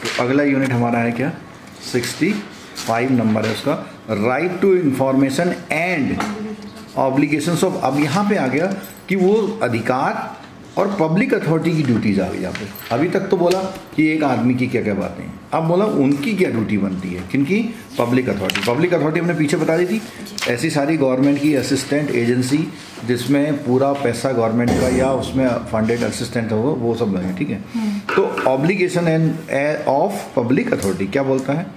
तो अगला यूनिट हमारा है क्या, 65 नंबर है उसका, right to information and obligations of. अब यहाँ पे आ गया कि वो अधिकार और पब्लिक अथॉरिटी की ड्यूटीज़ आ गई यहाँ पे। अभी तक तो बोला कि एक आदमी की क्या क्या बातें हैं, अब बोला उनकी क्या ड्यूटी बनती है, किनकी, पब्लिक अथॉरिटी। पब्लिक अथॉरिटी हमने पीछे बता दी थी, ऐसी सारी गवर्नमेंट की असिस्टेंट एजेंसी जिसमें पूरा पैसा गवर्नमेंट का या उसमें फंडेड असिस्टेंट हो, वो सब लगे, ठीक है। तो obligation and of public authority क्या बोलता है,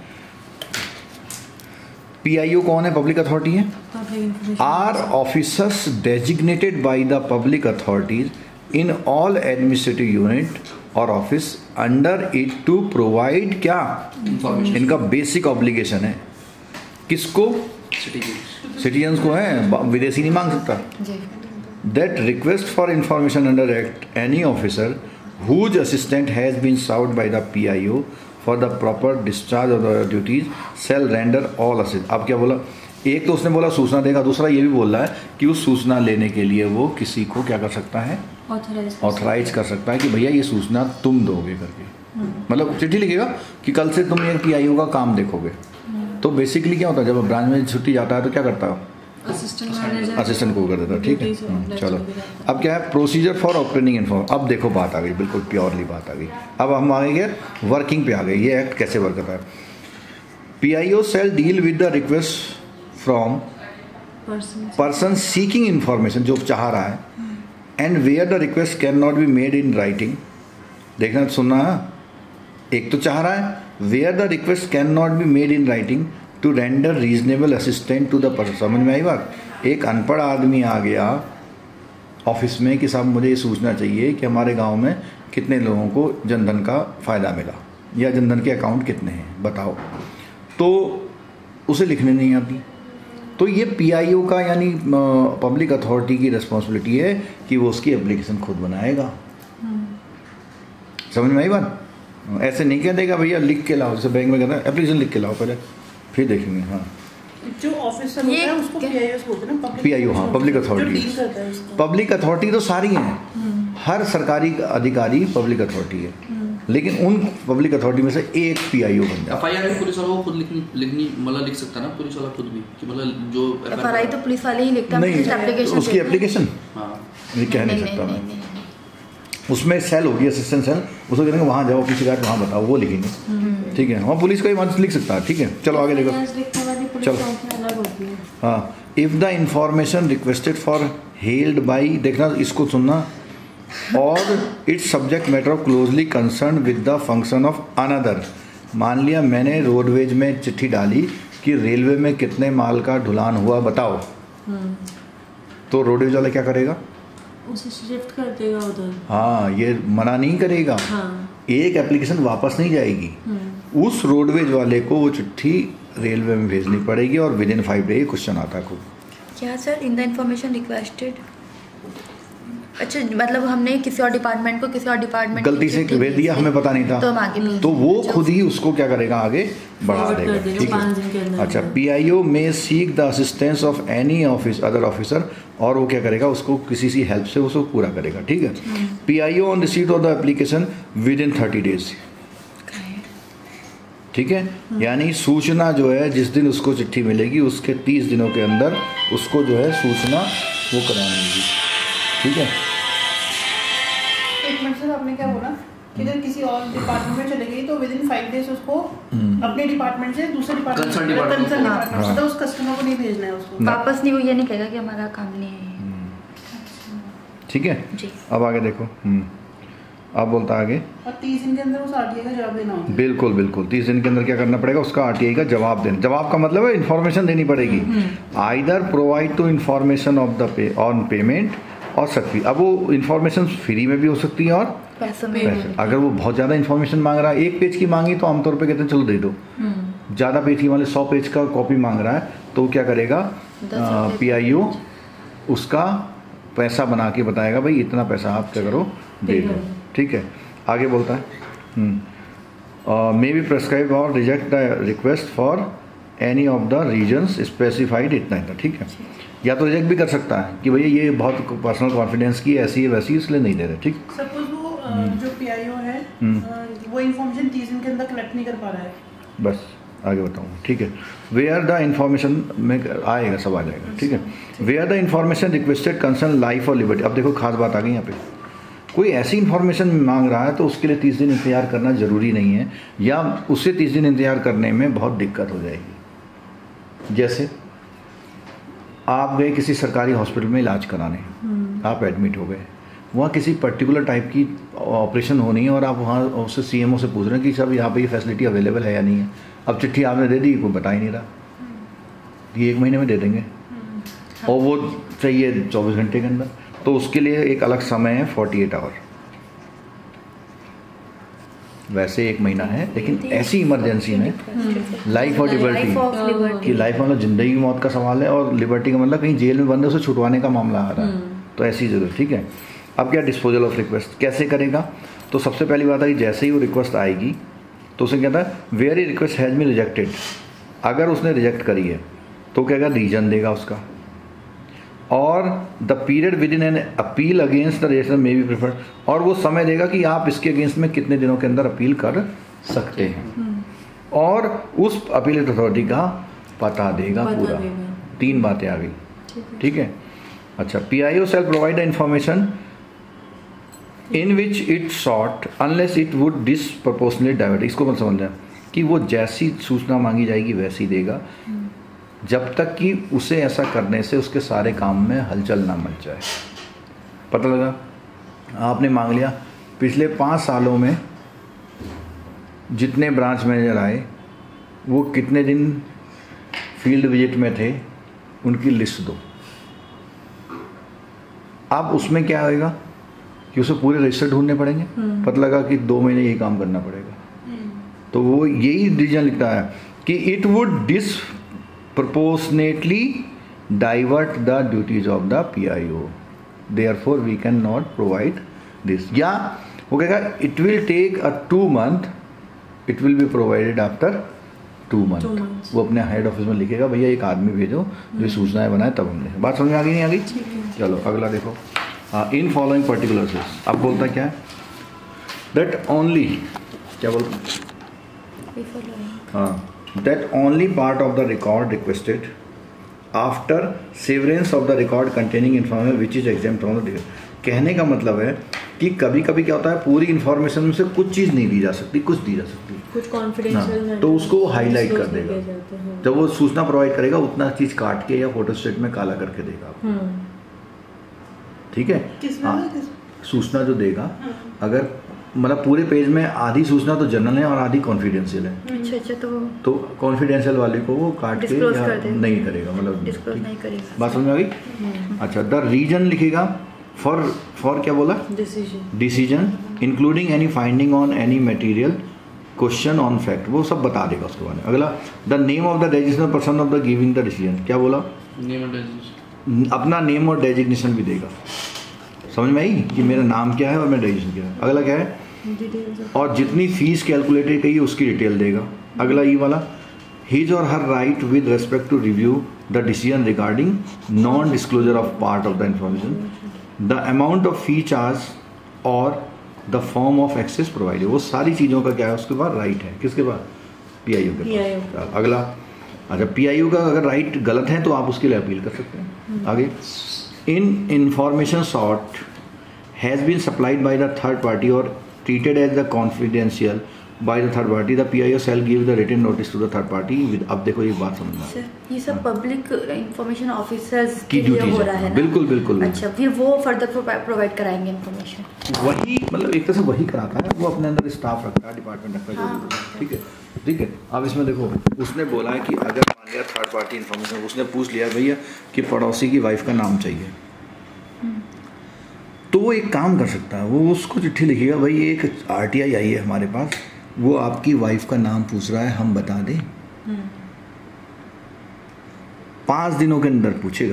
PIO कौन है, पब्लिक अथॉरिटी है, are officers designated by the public authorities in all administrative unit or office under it to provide क्या, इनका बेसिक ऑब्लिगेशन है किसको, सिटीजन्स को है, विदेशी नहीं मांग सकता। That request for information under act any officer whose assistant has been served by the PIO for the proper discharge of the duties shall render all assist. अब क्या बोला, एक तो उसने बोला सूचना देगा, दूसरा ये भी बोल रहा है कि उस सूचना लेने के लिए वो किसी को क्या कर सकता है, ऑथराइज कर सकता है कि भैया ये सूचना तुम दोगे करके। मतलब चिट्ठी लिखेगा कि कल से तुम ये PIO का काम देखोगे। तो बेसिकली क्या होता है, जब ब्रांच में छुट्टी जाता है तो क्या करता है, असिस्टेंट को कर देता है, ठीक है। चलो अब क्या है, प्रोसीजर फॉर ऑब्टेनिंग इन्फॉर्म। अब देखो बात आ गई, बिल्कुल प्योरली बात आ गई। अब हम आ गए वर्किंग पे आ गए, ये एक्ट कैसे वर्क करता है। PIO shall deal with the request from person seeking information, जो चाह रहा है, and where the request cannot be made in writing। देखना सुनना, एक तो चाह रहा है where the request cannot be made in writing to render reasonable assistance to the person। समझ में आई बात। एक अनपढ़ आदमी आ गया ऑफिस में कि साहब मुझे ये सूचना चाहिए कि हमारे गांव में कितने लोगों को जनधन का फ़ायदा मिला या जनधन के अकाउंट कितने हैं बताओ, तो उसे लिखने नहीं आती। तो ये PIO का यानी पब्लिक अथॉरिटी की रिस्पॉन्सिबिलिटी है कि वो उसकी एप्लीकेशन खुद बनाएगा। समझ में आई बात। ऐसे नहीं कह देगा भैया लिख के लाओ, जैसे बैंक में कहता है एप्लीकेशन लिख के लाओ पहले फिर देखेंगे। हाँ, जो ऑफिसर होता है उसको PIO बोलते हैं ना, PIO, हाँ, पब्लिक अथॉरिटी। पब्लिक अथॉरिटी तो सारी हैं, हर सरकारी अधिकारी पब्लिक अथॉरिटी है, लेकिन उन पब्लिक अथॉरिटी में से एक PIO बन जाता है। FIR पुलिस वाला वो खुद लिखनी मतलब लिख सकता है ना, पुलिस वाला खुद भी कि मतलब जो FRI तो पुलिस वाले ही लिखता है, नहीं उसकी एप्लीकेशन ये कह नहीं सकता मैं। उसमें सेल होगी, असिस्टेंट सेल, उसको कहेंगे वहाँ जाओ किसी का वहाँ बताओ, वो लिखेंगे, ठीक है। वहाँ पुलिस का ही मान लिख सकता है, ठीक है। चलो आगे देखो, चलो हाँ, if the information requested for held by, देखना इसको सुनना, और it's subject matter of closely concern with the function of another. मान लिया मैंने रोडवेज में चिट्ठी डाली कि रेलवे में कितने माल का ढुलान हुआ बताओ, तो रोडवेज वाला क्या करेगा, उसे शिफ्ट कर देगा उधर। हाँ, ये मना नहीं करेगा। हाँ। एक एप्लीकेशन वापस नहीं जाएगी, उस रोडवेज वाले को वो चिट्ठी रेलवे में भेजनी पड़ेगी और विद इन 5 डे क्वेश्चन आता है खुद। क्या sir, in the information requested, अच्छा मतलब हमने किसी और डिपार्टमेंट को किसी और डिपार्टमेंट गलती से भेज दिया, हमें पता नहीं था, तो वो खुद ही उसको क्या करेगा, आगे बढ़ा देगा, ठीक है। अच्छा, PIO में seek the assistance of any office other officer, और वो क्या करेगा, उसको किसी सी हेल्प से उसको पूरा करेगा, ठीक है। PIO on receipt of the application within 30 days, ठीक है। यानी सूचना जो है जिस दिन उसको चिट्ठी मिलेगी उसके 30 दिनों के अंदर उसको जो है सूचना वो करानी होगी, ठीक है। एक मिनट सर, आपने क्या बोला कि अगर किसी और डिपार्टमेंट में चले गई तो विद इन 5 डेज उसको अपने डिपार्टमेंट से दूसरे डिपार्टमेंट से उस कस्टमर को नहीं भेजना है, उसको वापस नहीं, वो ये नहीं कहेगा कि हमारा काम नहीं है, ठीक है जी। अब आगे देखो, अब बोलता आगे, और 30 दिन के अंदर उस RTI का जवाब देना होगा। बिल्कुल बिल्कुल, 30 दिन के अंदर क्या करना पड़ेगा, उसका RTI का जवाब देना। जवाब का मतलब है इन्फॉर्मेशन देनी पड़ेगी। Either provide to information of the on payment or certificate. अब वो इन्फॉर्मेशन फ्री में भी हो सकती है और पैसे। अगर वो बहुत ज़्यादा इन्फॉर्मेशन मांग रहा है, 1 पेज की मांगी तो आमतौर पे कहते हैं चलो दे दो। ज़्यादा पेज की, मान लो 100 पेज का कॉपी मांग रहा है, तो क्या करेगा, PIO उसका पैसा बना के बताएगा, भाई इतना पैसा आप क्या करो दे दो, ठीक है। आगे बोलता है may be prescribe or reject the request for any of the reasons specified, इतना इतना, ठीक है। या तो रिजेक्ट भी कर सकता है कि भैया ये बहुत पर्सनल कॉन्फिडेंस की ऐसी है वैसी, इसलिए नहीं दे रहे, ठीक। सपोज वो जो PIO है वो वो इन्फॉर्मेशन 30 दिन के अंदर कलेक्ट नहीं कर पा रहा है। बस आगे बताऊँगा, ठीक है। वेयर द इन्फॉर्मेशन में आएगा, सब आ जाएगा, ठीक है। Where the information requested concern life or liberty. अब देखो खास बात आ गई यहाँ पे, कोई ऐसी इन्फॉर्मेशन मांग रहा है तो उसके लिए 30 दिन इंतजार करना ज़रूरी नहीं है, या उससे 30 दिन इंतजार करने में बहुत दिक्कत हो जाएगी। जैसे आप गए किसी सरकारी हॉस्पिटल में इलाज कराने, आप एडमिट हो गए, वहाँ किसी पर्टिकुलर टाइप की ऑपरेशन होनी है और आप वहाँ उससे CMO से पूछ रहे हैं कि सब यहाँ पे ये फैसिलिटी अवेलेबल है या नहीं है। अब चिट्ठी आपने दे दी, कोई बता ही नहीं रहा, ये 1 महीने में दे देंगे और वो चाहिए 24 घंटे के अंदर, तो उसके लिए एक अलग समय है 48 आवर। वैसे 1 महीना है, लेकिन ऐसी इमरजेंसी में लाइफ और लिबर्टी की, लाइफ मतलब जिंदगी मौत का सवाल है और लिबर्टी का मतलब कहीं जेल में बंद है उसे छुटवाने का मामला आ रहा है, तो ऐसी जरूरत, ठीक है। अब क्या डिस्पोजल ऑफ रिक्वेस्ट कैसे करेगा? तो सबसे पहली बात है कि जैसे ही वो रिक्वेस्ट आएगी तो उसे कहता है where a request has been rejected. अगर उसने रिजेक्ट करी है तो कहेगा रीजन देगा उसका, और the period within an appeal against the register may be preferred, और वो समय देगा कि आप इसके अगेंस्ट में कितने दिनों के अंदर अपील कर सकते हैं, और उस अपील अथॉरिटी का पता देगा पूरा। 3 बातें आ गई, ठीक है। अच्छा, PIO shall provide the information in which it sought unless it would disproportionate divert. इसको मत समझ लें कि वो जैसी सूचना मांगी जाएगी वैसी देगा, जब तक कि उसे ऐसा करने से उसके सारे काम में हलचल ना मच जाए। पता लगा, आपने मांग लिया, पिछले 5 सालों में जितने ब्रांच मैनेजर आए वो कितने दिन फील्ड विजिट में थे, उनकी लिस्ट दो। अब उसमें क्या होएगा कि उसे पूरे रजिस्टर ढूंढने पड़ेंगे, पता लगा कि 2 महीने यही काम करना पड़ेगा, तो वो यही डिसीजन लिखता है कि it would disproportionately divert the duties of the PIO, therefore we cannot provide this। या वो कहेगा it will take a 2 month, it will be provided after 2 months। वो अपने हेड ऑफिस में लिखेगा भैया एक आदमी भेजो जो सूचनाएं बनाए, तब हमने। बात समझ में आ गई नहीं आ गई? चलो अगला देखो, इन फॉलोइंग पर्टिकुलर्स। अब बोलता क्या है, दैट ओनली, क्या बोलता, हाँ, that only part of the record requested after severance of the record containing information which is exempt from the। कहने का मतलब है कि कभी कभी क्या होता है, पूरी इन्फॉर्मेशन में से कुछ चीज़ नहीं दी जा सकती, कुछ दी जा सकती, कुछ कॉन्फिडेंशियल, तो उसको हाईलाइट कर देगा। जब वो सूचना प्रोवाइड करेगा उतना चीज़ काट के या फोटोस्टेट में काला करके देगा, ठीक है। सूचना जो देगा, अगर मतलब पूरे पेज में आधी सूचना तो जनरल है और आधी कॉन्फिडेंशियल है, अच्छा, तो कॉन्फिडेंशियल वाले को वो काट के या नहीं करेगा, मतलब नहीं करेगा। बात समझ में आ गई? अच्छा, द रीजन लिखेगा फॉर क्या बोला, decision including any finding on any material question on fact, वो सब बता देगा उसके बारे में। अगला, the name of the designated person of the giving the decision. क्या बोला, नेम और डेजिग्नेशन, अपना नेम और डेजिग्नेशन भी देगा। समझ में आई कि मेरा नाम क्या है और मेरा डेजिग्नेशन क्या है। अगला क्या है, और जितनी फीस कैलकुलेटेड की उसकी डिटेल देगा। अगला ये वाला, his or her right with respect to review the decision regarding non disclosure of part of the information, the amount of fee charge or the form of access provided. वो सारी चीज़ों का क्या है, उसके पास राइट है, किसके पास, PIO के पास। अगला, अच्छा, PIO का अगर राइट गलत है तो आप उसके लिए अपील कर सकते हैं। आगे, in information sought has been supplied by the third party or treated as the confidential by the third party, the PIO shall give the written notice to the third party with। अब देखो ये बात समझना है, ये सब public information officers की duty हो रहा है ना? बिल्कुल बिल्कुल। अच्छा, फिर वो फर्दर प्रोवाइड कराएंगे इंफॉर्मेशन, वही मतलब एक तरह से वही कराता है, वो अपने अंदर स्टाफ रखता है, डिपार्टमेंट रखता है, ठीक है, ठीक है। अब इसमें देखो, उसने बोला है कि अगर मान लिया थर्ड पार्टी इंफॉर्मेशन, उसने पूछ लिया भैया कि पड़ोसी की वाइफ का नाम चाहिए, तो वो एक काम कर सकता है, वो उसको चिट्ठी लिखेगा, भाई एक RTI आई है हमारे पास, वो आपकी वाइफ का नाम पूछ रहा है, हम बता दें। 5 दिनों के अंदर पूछेगा,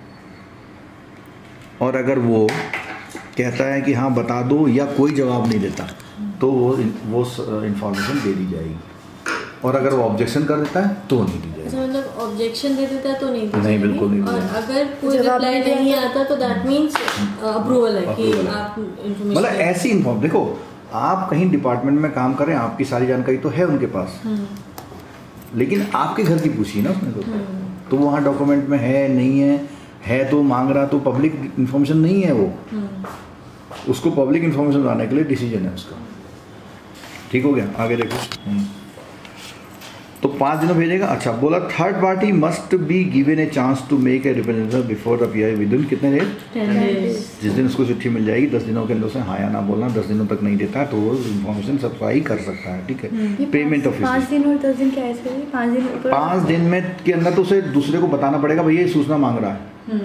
और अगर वो कहता है कि हाँ बता दो या कोई जवाब नहीं देता, तो वो इंफॉर्मेशन दे दी जाएगी, और अगर वो ऑब्जेक्शन कर देता है तो नहीं दी जाएगी। मतलब ऑब्जेक्शन दे देता है तो नहीं दी जाएगी, नहीं बिल्कुल नहीं। और अगर कोई रिप्लाई नहीं आता तो दैट मींस अप्रूवल है कि आप इन्फॉर्मेशन, मतलब ऐसी इन्फॉर्म, देखो आप कहीं डिपार्टमेंट में काम करें, आपकी सारी जानकारी तो है उनके पास, लेकिन आपके घर की पूछिए ना उसने तो वहाँ डॉक्यूमेंट में है नहीं है तो मांग रहा, तो पब्लिक इन्फॉर्मेशन नहीं है वो, उसको पब्लिक इन्फॉर्मेशन लाने के लिए डिसीजन है उसका। ठीक हो गया, आगे देखो। तो 5 दिनों भेजेगा। अच्छा, बोला third party must be given a chance to make a representation before the PI within कितने डेज, 10 days। जिस दिन उसको चिट्ठी मिल जाएगी 10 दिनों के अंदर उसे हाँ या ना बोलना। 10 दिनों तक नहीं देता है तो वो इन्फॉर्मेशन सप्लाई कर सकता है। ठीक है, पेमेंट ऑफ 5 दिन और 10 दिन क्या है? 5 दिन में के अंदर तो उसे दूसरे को बताना पड़ेगा भैया ये सूचना मांग रहा है,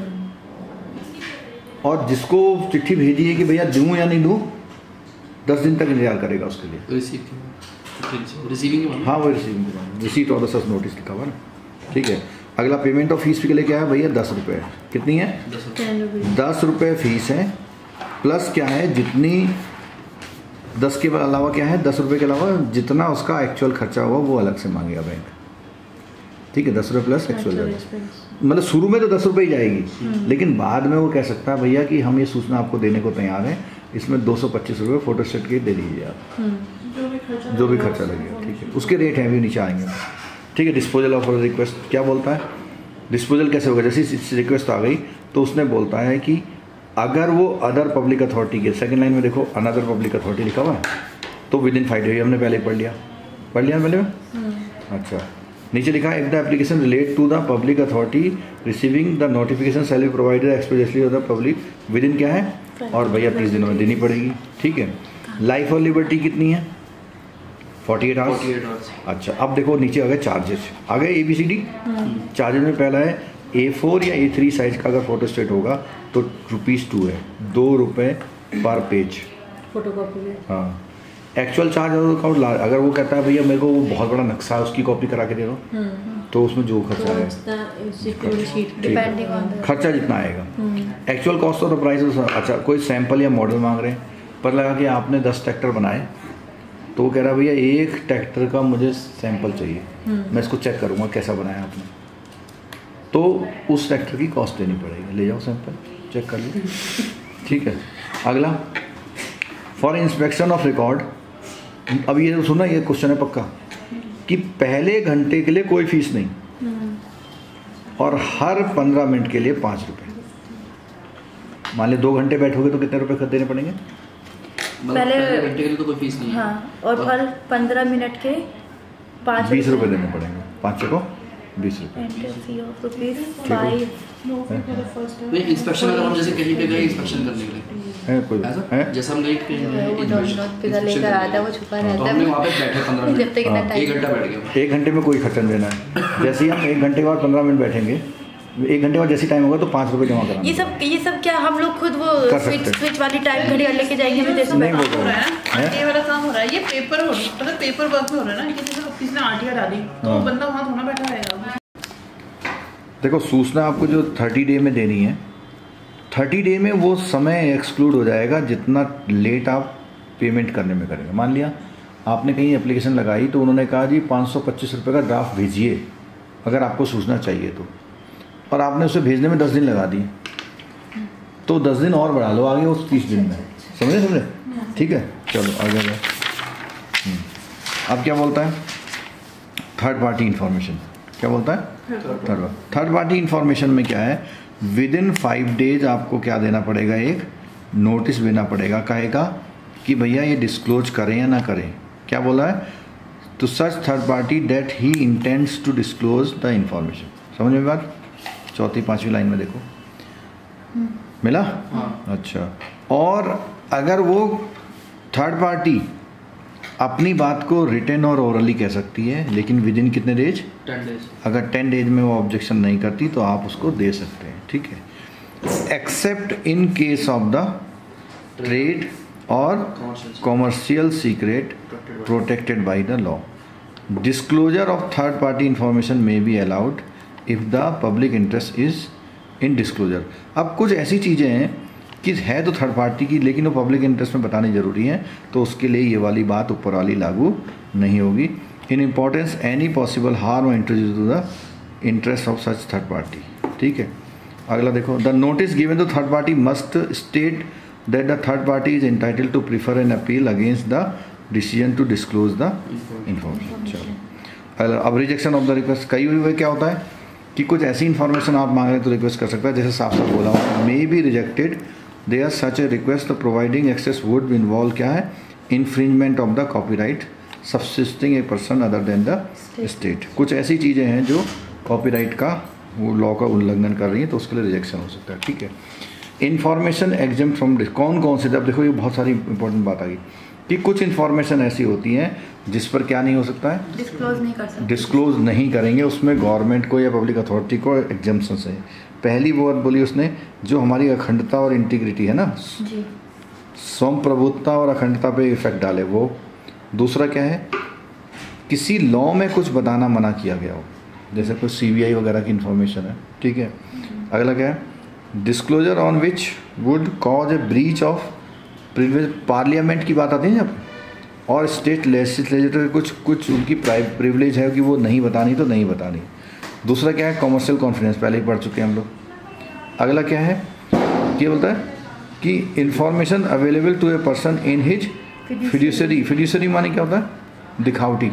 और जिसको चिट्ठी भेजी है कि भैया दूँ या नहीं दूँ 10 दिन तक इंतजार करेगा उसके लिए। रिसीविंग, हाँ वो रिसीविंग, रिसीट और सच नोटिस लिखा हुआ ना। ठीक है, अगला पेमेंट ऑफ फीस के लिए क्या है भैया 10 रुपये। कितनी है? 10 रुपये फीस है, प्लस क्या है जितनी 10 के अलावा क्या है 10 रुपये के अलावा जितना उसका एक्चुअल खर्चा हुआ वो अलग से मांगेगा बैंक। ठीक है, 10 रुपये प्लस एक्चुअल, मतलब शुरू में तो 10 रुपये ही जाएगी, लेकिन बाद में वो कह सकता है भैया कि हम ये सूचना आपको देने को तैयार हैं, इसमें 225 रुपये फोटोस्टेट के दे दीजिए आप, जो भी खर्चा लगेगा। ठीक है, उसके रेट हैं भी नीचे आएंगे। ठीक है, डिस्पोजल ऑफ रिक्वेस्ट क्या बोलता है? डिस्पोजल कैसे होगा? जैसे रिक्वेस्ट आ गई तो उसने बोलता है कि अगर वो अदर पब्लिक अथॉरिटी के, सेकंड लाइन में देखो अनदर पब्लिक अथॉरिटी लिखा हुआ है, तो विद इन 5 डेज, हमने पहले ही पढ़ लिया पहले में। अच्छा, नीचे लिखा है if the application relate to the public authority receiving the notification shall be provided expressly of the public within क्या है, और भैया 30 दिनों में देनी पड़ेगी। ठीक है, लाइफ और लिबर्टी कितनी है? 48 आवर्स। अच्छा, अब देखो नीचे आ गए चार्जेस, आ गए ABCD। चार्जेस में पहला है A4 या A3 साइज का अगर फोटो स्टेट होगा तो ₹2 है, ₹2 पर पेज फोटोकॉपी। हाँ, एक्चुअल चार्ज अगर वो कहता है भैया मेरे को वो बहुत बड़ा नक्शा है उसकी कॉपी करा के दे दो, तो उसमें जो खर्चा है खर्चा जितना आएगा। Actual cost of the price. अच्छा, कोई सैंपल या मॉडल मांग रहे हैं, पर लगा कि आपने 10 ट्रैक्टर बनाए, तो वो कह रहा भैया एक ट्रैक्टर का मुझे सैंपल चाहिए, मैं इसको चेक करूँगा कैसा बनाया आपने, तो उस ट्रैक्टर की कॉस्ट देनी पड़ेगी। ले जाओ सैंपल, चेक कर लीजिए। ठीक है, अगला फॉर इंस्पेक्शन ऑफ रिकॉर्ड। अब ये सुना, ये क्वेश्चन है पक्का कि पहले घंटे के लिए कोई फीस नहीं, और हर 15 मिनट के लिए 5 रुपये। मान ली 2 घंटे बैठोगे तो कितने रुपए देने पड़ेंगे? पहले घंटे के लिए तो कोई फीस नहीं है। हाँ, और हर 15 मिनट के 20 रुपये देने पड़ेंगे, 5 को 20 रुपये। इंस्पेक्शन अगर हम जैसे कहीं पे गए इंस्पेक्शन करने के लिए है कोई है, जैसे हम गए लेकर आता है, वो छुपा रहता तो है, हमने वहाँ पे बैठे 15 मिनट, जब तक इतना टाइम 1 घंटा बैठ गया। 1 घंटे में कोई खर्चा नहीं देना है। जैसे ही हम 1 घंटे के बाद 15 मिनट बैठेंगे, 1 घंटे बाद जैसे टाइम होगा तो 5 रुपये जमा कराना। ये सब क्या हम लोग खुद वो स्विच वाली टाइम घड़ी लेके जाएंगे? हमें जैसे नहीं वो हो रहा है ना, ये वाला काम हो रहा है, ये पेपर हो, मतलब पेपर वर्क में हो रहा है ना, किसी ने आरटीआई डाली तो बंदा वहाँ थोड़ा बैठा रहेगा। देखो, सूचना आपको जो 30 डे में देनी है, 30 डे में वो समय एक्सक्लूड हो जाएगा जितना लेट आप पेमेंट करने में करेंगे। मान लिया आपने कहीं एप्लीकेशन लगाई तो उन्होंने कहा जी 525 रुपये का ड्राफ्ट भेजिए अगर आपको सूचना चाहिए तो, और आपने उसे भेजने में 10 दिन लगा दिए, तो 10 दिन और बढ़ा लो आगे उस 30 दिन में। समझे? ठीक है, चलो आगे बढ़ो। अब क्या बोलता है थर्ड पार्टी इंफॉर्मेशन? क्या बोलता है थर्ड पार्टी इंफॉर्मेशन में क्या है, विद इन 5 डेज आपको क्या देना पड़ेगा, एक नोटिस देना पड़ेगा, कहेगा कि भैया ये डिस्क्लोज करें या ना करें। क्या बोला है? तो such third party that he intends to disclose the information. समझ में बात? 4th 5वीं लाइन में देखो, मिला? अच्छा, और अगर वो थर्ड पार्टी अपनी बात को रिटन और ओरली कह सकती है, लेकिन विद इन कितने डेज? 10 डेज। अगर 10 डेज में वो ऑब्जेक्शन नहीं करती तो आप उसको दे सकते हैं। ठीक है, except in case of the trade और commercial secret protected by the law, disclosure of third party information may be allowed if the public interest is in disclosure. अब कुछ ऐसी चीज़ें हैं कि है तो थर्ड पार्टी की, लेकिन वो पब्लिक इंटरेस्ट में बतानी ज़रूरी है, तो उसके लिए ये वाली बात ऊपर वाली लागू नहीं होगी। In importance any possible harm और introduce to the interest of such third party. ठीक है, अगला देखो, the notice given to third party must state that the third party is entitled to prefer an appeal against the decision to disclose the information. चलो अब rejection of the request. कई हुई क्या होता है कि कुछ ऐसी इन्फॉर्मेशन आप मांग रहे हैं तो रिक्वेस्ट कर सकता है, जैसे साफ साफ बोला हूँ, may be rejected they are such a request providing access would involve क्या है, infringement of the copyright subsisting a person other than the state. कुछ ऐसी चीज़ें हैं जो कॉपीराइट का वो लॉ का उल्लंघन कर रही है, तो उसके लिए रिजेक्शन हो सकता है। ठीक है, इन्फॉर्मेशन एग्जेम्प्ट फ्रॉम कौन से, अब देखो ये बहुत सारी इंपॉर्टेंट बात आ गई कि कुछ इन्फॉर्मेशन ऐसी होती हैं जिस पर क्या नहीं हो सकता है, डिस्क्लोज नहीं कर सकते, डिस्क्लोज नहीं करेंगे, उसमें गवर्नमेंट को या पब्लिक अथॉरिटी को एग्जेम्पशन है। पहली बात बोली उसने जो हमारी अखंडता और इंटीग्रिटी है ना, संप्रभुत्ता और अखंडता पे इफेक्ट डाले वो। दूसरा क्या है, किसी लॉ में कुछ बताना मना किया गया हो, जैसे कोई CBI वगैरह की इंफॉर्मेशन है। ठीक है, अगला क्या है, disclosure on which would cause a breach of privilege, parliament की बात आती है जब, और स्टेट लेजिस्लेचर कुछ उनकी प्रिविलेज है कि वो नहीं बतानी तो नहीं बतानी। दूसरा क्या है, कॉमर्शियल कॉन्फिडेंस, पहले ही पढ़ चुके हैं हम लोग। अगला क्या है, ये बोलता है कि information available to a person in his fiduciary. Fiduciary माने क्या होता है, दिखावटी,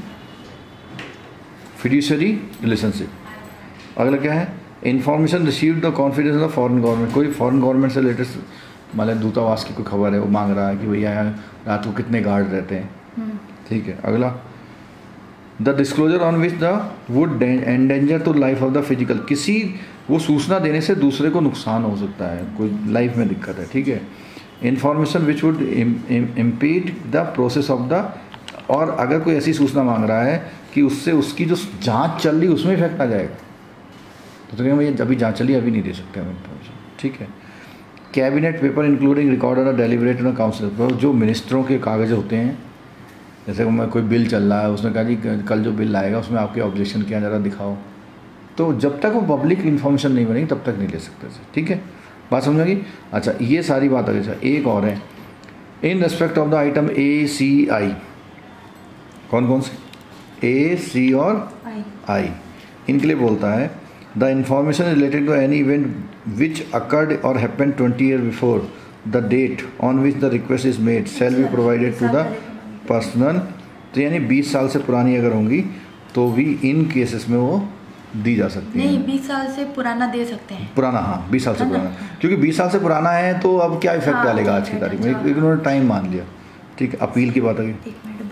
फिड्यूसरी रिलेशनशिप। अगला क्या है, information received the confidence of foreign government, कोई फॉरेन गवर्नमेंट से लेटेस्ट मतलब दूतावास की कोई खबर है, वो मांग रहा है कि भैया यहाँ रात को कितने गार्ड रहते हैं। ठीक है, अगला the disclosure on which the would endanger to life of the physical, किसी वो सूचना देने से दूसरे को नुकसान हो सकता है, कोई लाइफ में दिक्कत है। ठीक है, information which would impede the process of the, और अगर कोई ऐसी सूचना मांग रहा है कि उससे उसकी जो जांच चल रही उसमें इफेक्ट आ जाएगा, तो भैया अभी जांच चली अभी नहीं दे सकते हम इंफॉर्मेशन। ठीक है, कैबिनेट पेपर इंक्लूडिंग रिकॉर्ड और डेलिब्रेट और काउंसिल, जो मिनिस्टरों के कागज होते हैं, जैसे कोई बिल चल रहा है उसमें कहा जी कल जो बिल आएगा उसमें आपके ऑब्जेक्शन क्या ज़रा दिखाओ, तो जब तक वो पब्लिक इन्फॉर्मेशन नहीं बनेगी तब तक नहीं ले सकते। ठीक है, बात समझ गई। अच्छा, ये सारी बात है। एक और है, in respect of the item ACI, कौन से AC और I, इनके लिए बोलता है the information related to any event which occurred और happened 20 year before the date on which the request is made shall be provided to the personal. तो यानी 20 साल से पुरानी अगर होंगी तो भी इन केसेस में वो दी जा सकती है। नहीं, 20 साल से पुराना दे सकते हैं, पुराना, हाँ 20 साल से पुराना, क्योंकि 20 साल से पुराना है तो अब क्या इफेक्ट डालेगा आज की तारीख में, इन्होंने टाइम मान लिया। ठीक है, अपील की बात आ गई।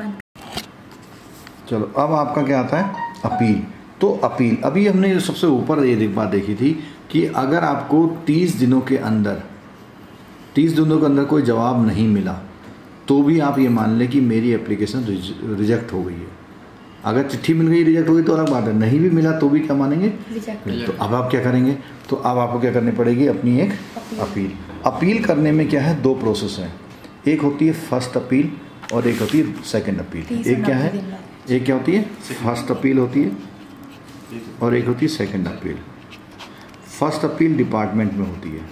चलो अब आपका क्या आता है, अपील। तो अपील, अभी हमने सबसे ऊपर ये बात देखी थी कि अगर आपको 30 दिनों के अंदर कोई जवाब नहीं मिला तो भी आप ये मान लें कि मेरी एप्लीकेशन रिजेक्ट हो गई है। अगर चिट्ठी मिल गई रिजेक्ट हो गई तो अलग बात है, नहीं भी मिला तो भी क्या मानेंगे, तो अब आप क्या करेंगे, तो अब आपको क्या करनी पड़ेगी, अपनी एक अपील। अपील करने में क्या है, 2 प्रोसेस हैं, एक होती है फर्स्ट अपील और एक होती है सेकंड अपील। एक क्या है, एक क्या होती है, फर्स्ट अपील होती है और एक होती है second appeal. First appeal department में होती है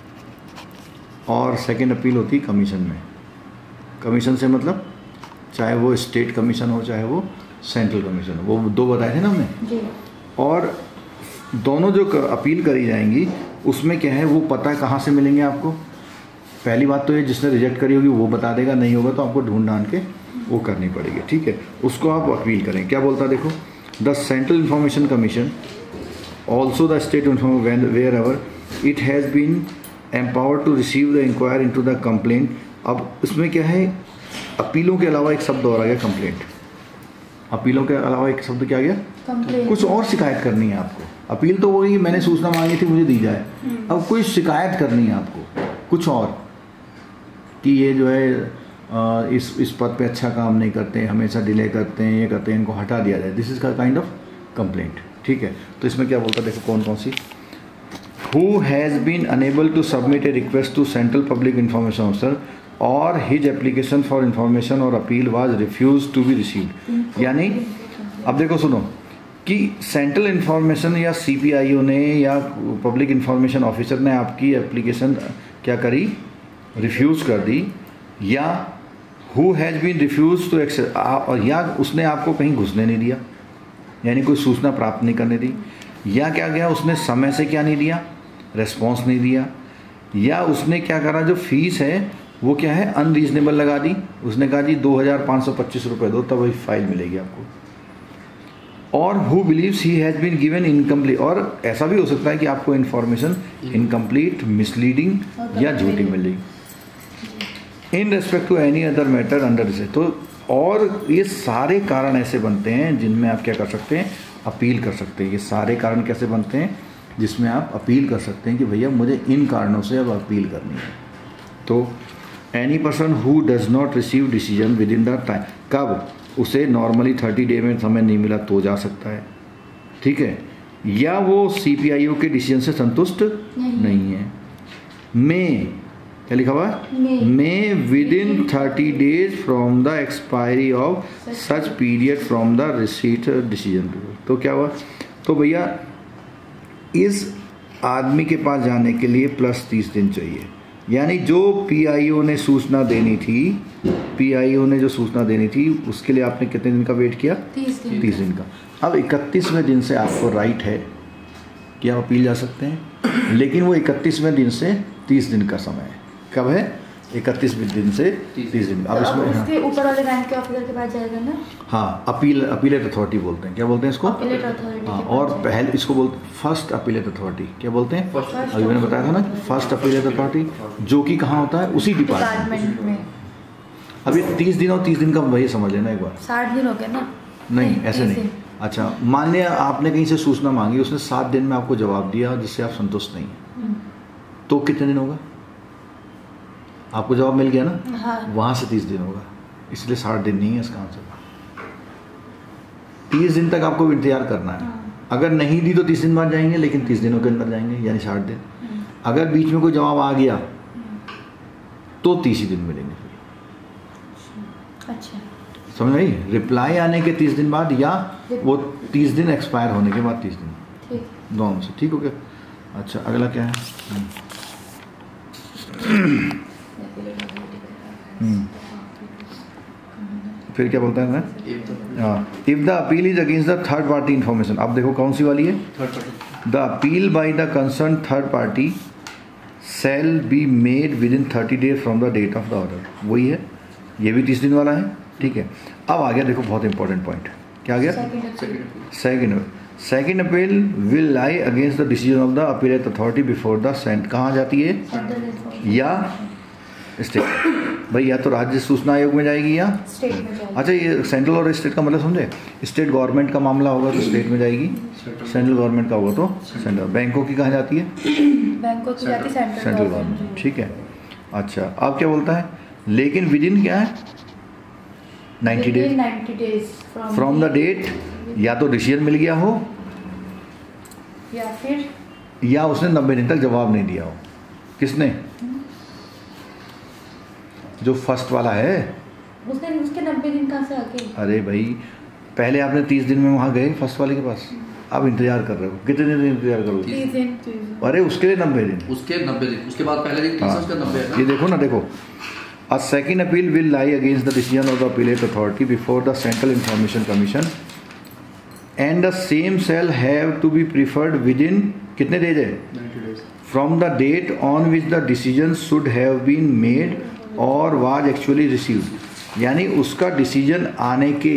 और सेकंड अपील होती है कमीशन में। कमीशन से मतलब चाहे वो स्टेट कमीशन हो चाहे वो सेंट्रल कमीशन हो, वो 2 बताए थे ना हमने। और दोनों जो अपील करी जाएंगी उसमें क्या है, वो पता कहाँ से मिलेंगे आपको। पहली बात तो ये जिसने रिजेक्ट करी होगी वो बता देगा, नहीं होगा तो आपको ढूंढ ढांढ के वो करनी पड़ेगी। ठीक है, उसको आप अपील करें। क्या बोलता है देखो, the central information commission also the state information wherever it has been empowered to receive the inquire into the complaint. अब इसमें क्या है, अपीलों के अलावा एक शब्द और आ गया, कंप्लेंट। अपीलों के अलावा एक शब्द क्या आ गया, कुछ और शिकायत करनी है आपको। अपील तो वही मैंने सूचना मांगी थी मुझे दी जाए, अब कोई शिकायत करनी है आपको कुछ और, कि ये जो है इस पद पे अच्छा काम नहीं करते, हमेशा डिले करते हैं, ये करते हैं, इनको हटा दिया जाए। दिस इज का काइंड ऑफ कंप्लेंट। ठीक है, तो इसमें क्या बोलता है देखो कौन कौन सी, who has been unable to submit a request to Central Public Information Officer or his application for information or appeal was refused to be received। यानी अब देखो सुनो कि सेंट्रल इंफॉर्मेशन या CPIO ने या पब्लिक इंफॉर्मेशन ऑफिसर ने आपकी एप्लीकेशन क्या करी, रिफ्यूज कर दी, या who has been refused to access, और या उसने आपको कहीं घुसने नहीं दिया, यानी कोई सूचना प्राप्त नहीं करने दी, या क्या गया उसने समय से क्या नहीं दिया, रेस्पॉन्स नहीं दिया, या उसने क्या करा, जो फीस है वो क्या है अनरीजनेबल लगा दी, उसने कहा जी 2525 रुपये दो तब वही फाइल मिलेगी आपको। और who believes he has been given incomplete, और ऐसा भी हो सकता है कि आपको इन्फॉर्मेशन इनकम्प्लीट, मिसलीडिंग या झूठी मिल रही in respect to any other matter under this. तो और ये सारे कारण ऐसे बनते हैं जिनमें आप क्या कर सकते हैं, अपील कर सकते हैं। ये सारे कारण कैसे बनते हैं जिसमें आप अपील कर सकते हैं कि भैया मुझे इन कारणों से अब अपील करनी है। तो any person who does not receive decision within the time, कब उसे नॉर्मली 30 डे में समय नहीं मिला तो जा सकता है, ठीक है, या वो CPIO के डिसीजन से संतुष्ट नहीं है। में क्या लिखा हुआ है, में within 30 days from the expiry of such period from the receipt decision. तो क्या हुआ, तो भैया इस आदमी के पास जाने के लिए प्लस 30 दिन चाहिए, यानी जो PIO ने सूचना देनी थी, PIO ने जो सूचना देनी थी उसके लिए आपने कितने दिन का वेट किया, 30 दिन का। अब 31वें दिन से आपको राइट है कि आप अपील जा सकते हैं, लेकिन वो 31वें दिन से 30 दिन का समय है। कब है, 31वें दिन से 30 दिन। अब इसमें उसके ऊपर वाले रैंक के ऑफिसर के पास जाएगा ना। हाँ, अपीलेट अथॉरिटी बोलते हैं, क्या बोलते हैं इसको, अपीलेट अथॉरिटी। हाँ, और पहले इसको बोलते हैं फर्स्ट अपीलेट अथॉरिटी, क्या बोलते हैं, अभी मैंने बताया था ना फर्स्ट अपीलेट अथॉरिटी, जो कि कहाँ होता है, उसी डिपार्टमेंट में। अभी 30 दिन और 30 दिन का वही समझ लेना एक बार। 60 दिन हो गए ना। नहीं ऐसे नहीं। अच्छा, मान लिया आपने कहीं से सूचना मांगी, उसने 7 दिन में आपको जवाब दिया जिससे आप संतुष्ट नहीं हैं, तो कितने दिन होगा, आपको जवाब मिल गया ना, हाँ। वहाँ से 30 दिन होगा, इसलिए 60 दिन नहीं है इसका आंसर। 30 दिन तक आपको इंतजार करना है। अगर नहीं दी तो 30 दिन बाद जाएंगे, लेकिन 30 दिनों के अंदर जाएंगे, यानी 60 दिन। अगर बीच में कोई जवाब आ गया तो 30 ही दिन मिलेंगे। अच्छा, समझ आई, रिप्लाई आने के 30 दिन बाद या वो 30 दिन एक्सपायर होने के बाद 30 दिन, ठीक, दोनों से। ठीक हो गया। अच्छा, अगला क्या है, फिर क्या बोलता है ना, if the appeal is against the third party information. अब देखो कौन सी वाली है, the appeal by the concern third party shall be made within 30 days from the date of the order. वही है, ये भी 30 दिन वाला है, ठीक है। अब आ गया देखो बहुत इंपॉर्टेंट पॉइंट, क्या आ गया, second appeal will lie against the decision of the appellate authority before the cent. कहाँ जाती है, या स्टेट, भाई या तो राज्य सूचना आयोग में जाएगी या स्टेट में जाएगी। अच्छा, ये सेंट्रल और स्टेट का मतलब समझे, स्टेट गवर्नमेंट का मामला होगा तो स्टेट में जाएगी, सेंट्रल गवर्नमेंट का होगा तो सेंट्रल। बैंकों की कहाँ जाती है, बैंकों की जाती है सेंट्रल गवर्नमेंट, ठीक है। अच्छा, अब क्या बोलता है, लेकिन विद इन क्या है 90 डेज फ्रॉम द डेट, या तो डिसीजन मिल गया हो या फिर या उसने 90 दिन तक जवाब नहीं दिया हो। किसने, जो फर्स्ट वाला है, उसने उसके 90 दिन कहाँ से आके। अरे भाई पहले आपने 30 दिन में वहाँ गए फर्स्ट वाले के पास, अब इंतजार कर रहे हो, कितने दिन इंतजार करोगे, 30 दिन। अरे उसके लिए 90 दिन, उसके 90 दिन, उसके बाद पहले दिन 30 उसका 90 है। ये देखो ना, देखो, a second appeal will lie against the decision of the appellate authority before the Central Information Commission and the same shall have to be preferred within कितने डेज है, 90 days from the date on which the decision should have been made or was actually received। यानी उसका decision आने के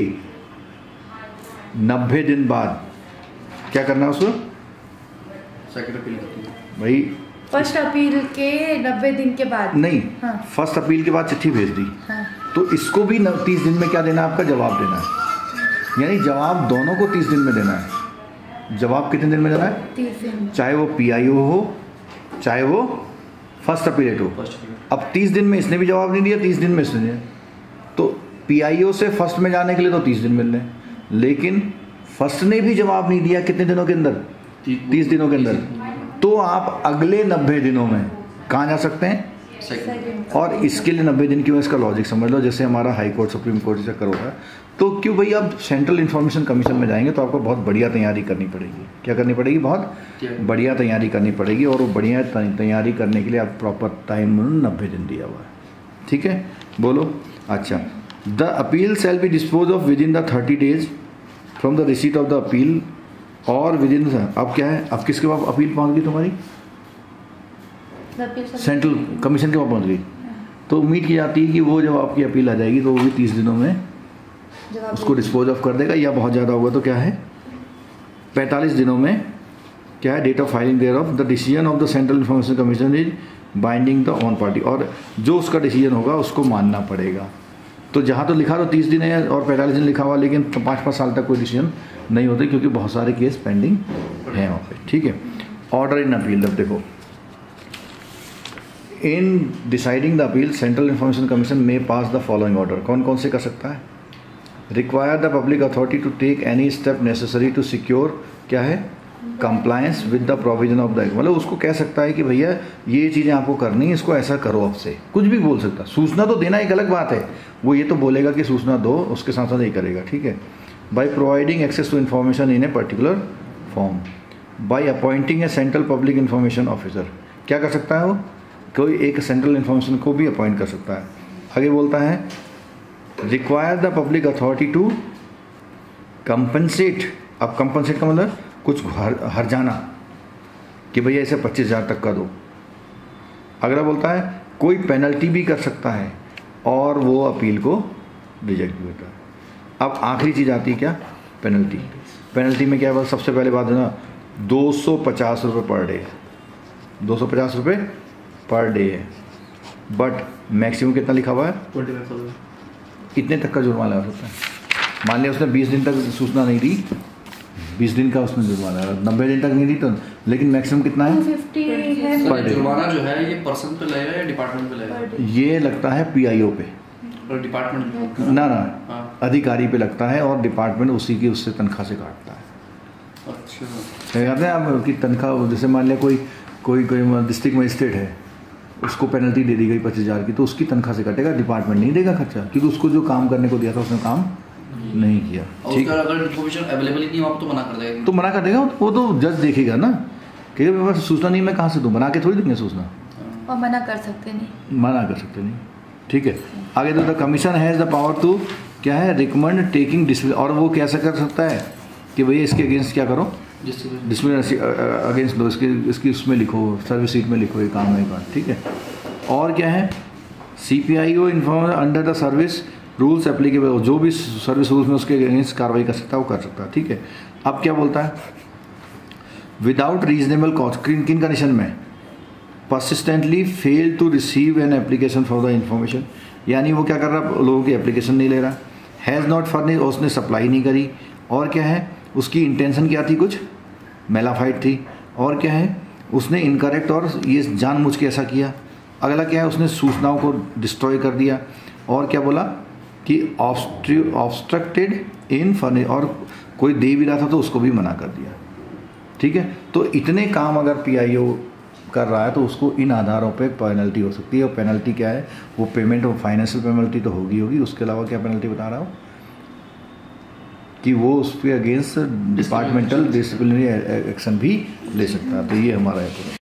90 दिन बाद क्या करना है उसको, सेकंड अपील करती है भाई फर्स्ट अपील के 90 दिन के बाद नहीं, हाँ। फर्स्ट अपील के बाद चिट्ठी भेज दी, हाँ। तो इसको भी 30 दिन में क्या देना है, आपका जवाब देना है। यानी जवाब दोनों को 30 दिन में देना है। जवाब कितने दिन में देना है, 30 दिन, चाहे वो PIO हो चाहे वो फर्स्ट अपीलेट हो। अब 30 दिन में इसने भी जवाब नहीं दिया, 30 दिन में इसने दिया, तो PIO से फर्स्ट में जाने के लिए तो 30 दिन मिल रहे हैं, लेकिन फर्स्ट ने भी जवाब नहीं दिया कितने दिनों के अंदर, 30 दिनों के अंदर, तो आप अगले 90 दिनों में कहाँ जा सकते हैं, और इसके लिए 90 दिन क्यों, इसका लॉजिक समझ लो। जैसे हमारा हाई कोर्ट सुप्रीम कोर्ट से चक्कर होगा, तो क्यों भाई आप सेंट्रल इन्फॉर्मेशन कमीशन में जाएंगे तो आपको बहुत बढ़िया तैयारी करनी पड़ेगी। क्या करनी पड़ेगी, बहुत बढ़िया तैयारी करनी पड़ेगी, और वो बढ़िया तैयारी करने के लिए आप प्रॉपर टाइम 90 दिन दिया हुआ है, ठीक है, बोलो। अच्छा, the appeal shall be dispose of within the 30 days from the receipt of the appeal और विद इन, अब क्या है, अब किसके पास अपील पहुँच गई तुम्हारी, सेंट्रल कमीशन के पास पहुँच गई, तो उम्मीद की जाती है कि वो जब आपकी अपील आ जाएगी तो वो भी 30 दिनों में उसको डिस्पोज ऑफ कर देगा, या बहुत ज़्यादा होगा तो क्या है 45 दिनों में क्या है date of filing thereof the decision of the central information commission is binding the on party, और जो उसका डिसीजन होगा उसको मानना पड़ेगा। तो जहाँ तो लिखा तो 30 दिन है और 45 दिन लिखा हुआ, लेकिन 5-5 साल तक कोई डिसीजन नहीं होते क्योंकि बहुत सारे केस पेंडिंग हैं वहाँ पे। ठीक है, ऑर्डर इन अपील। अब देखो, in deciding the appeal central information commission में पास द फॉलोइंग ऑर्डर। कौन कौन से कर सकता है? Require the public authority to take any step necessary to secure क्या है compliance with the provision of the act. मतलब उसको कह सकता है कि भैया ये चीज़ें आपको करनी है, इसको ऐसा करो, आपसे कुछ भी बोल सकता। सूचना तो देना एक अलग बात है, वो ये तो बोलेगा कि सूचना दो, उसके साथ साथ ये करेगा। ठीक है, by providing access to information in a particular form, by appointing a central public information officer. क्या कर सकता है वो? कोई एक सेंट्रल इन्फॉर्मेशन को भी अपॉइंट कर सकता है। आगे बोलता है require the public authority to compensate. अब कंपनसेट का मतलब कुछ हर जाना कि भैया इसे 25,000 तक का दो। अगला बोलता है कोई पेनल्टी भी कर सकता है और वो अपील को रिजेक्ट भी होता है। अब आखिरी चीज़ आती है क्या? पेनल्टी। पेनल्टी में क्या है? सबसे पहले बात है ना 250 रुपये पर डे, 250 रुपये पर डे है, बट मैक्सिमम कितना लिखा हुआ है? 25,000। कितने तक का जुर्माना हो सकता है? मान लिया उसने 20 दिन तक सूचना नहीं दी, 20 दिन का उसने जुर्माना, 90 दिन तक नहीं दी तो, लेकिन मैक्सिमम कितना है? 250 है पर डे। जुर्माना जो है ये पर्सन पे लगेगा या डिपार्टमेंट पे लगेगा? ये लगता है पीआईओ पे, और डिपार्टमेंट ना हाँ। अधिकारी पे लगता है, और डिपार्टमेंट उसी की उससे तनख्वाह से काटता है। अच्छा, कहते हैं आप कि तनख्वाह, जैसे मान लिया कोई डिस्ट्रिक्ट मजिस्ट्रेट है, उसको पेनल्टी दे दी गई 25,000 की, तो उसकी तनख्वाह से कटेगा, डिपार्टमेंट नहीं देगा खर्चा, क्योंकि उसको जो काम करने को दिया था उसने काम नहीं किया। ठीक, अगर इन्फॉर्मेशन अवेलेबल ही नहीं हो तो मना कर देगा। तो मना कर देगा, वो तो जज देखेगा ना कि मेरे पास सूचना नहीं, मैं कहाँ से दूँ? बना के थोड़ी देंगे सूचना, और मना कर सकते नहीं, मना कर सकते नहीं। ठीक है, आगे तो the commission has the power to क्या है रिकमेंड टेकिंग डिसिप्लिन, और वो कैसे कर सकता है कि भैया इसके अगेंस्ट क्या करो, डिसिप्लिन अगेंस्ट लो, इसकी उसमें लिखो, सर्विस सीट में लिखो, ये काम है का। ठीक है, और क्या है CPIO inform under the service rules applicable, जो भी सर्विस रूल्स में उसके अगेंस्ट कार्रवाई कर सकता है वो कर सकता है। ठीक है, अब क्या बोलता है विदाउट रीजनेबल कॉज, किन कंडीशन में? Persistently fail to receive an application for the information, यानी वो क्या कर रहा है, लोगों की एप्लीकेशन नहीं ले रहा, हैज़ नॉट फर्निश, उसने सप्लाई नहीं करी, और क्या है उसकी इंटेंशन क्या थी, कुछ मेलाफाइड थी, और क्या है उसने इनकरेक्ट और ये जानबूझ के ऐसा किया। अगला क्या है उसने सूचनाओं को डिस्ट्रॉय कर दिया, और क्या बोला कि ऑब्स्ट्रक्टेड इन फर्निश, और कोई दे भी रहा था तो उसको भी मना कर दिया। ठीक है, तो इतने काम अगर PIO कर रहा है तो उसको इन आधारों पे पेनल्टी हो सकती है। और पेनल्टी क्या है, वो पेमेंट और फाइनेंशियल पेनल्टी तो होगी, उसके अलावा क्या पेनल्टी बता रहा हूँ कि वो उस पर अगेंस्ट डिपार्टमेंटल डिसिप्लिनरी एक्शन भी ले सकता है। तो ये हमारा है।